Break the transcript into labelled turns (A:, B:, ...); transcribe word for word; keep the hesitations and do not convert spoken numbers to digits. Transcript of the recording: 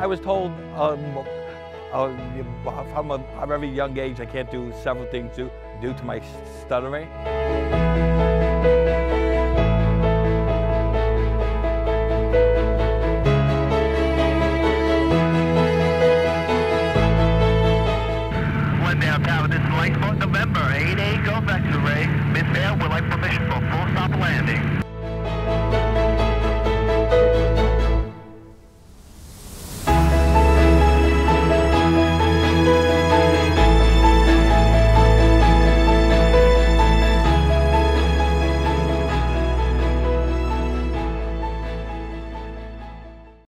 A: I was told um, uh, from a, a very young age I can't do several things due, due to my stuttering.
B: Glendale Tower, this is Lightfoot November, eight eight, go back to Ray. Miss Air would like permission for full stop landing.